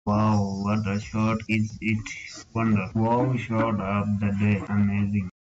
Wow, what a shot is it! Wonder. Wow, shot of the day. Amazing.